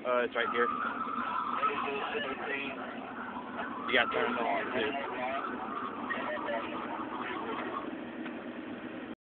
It's right here. You got to turn it on, too.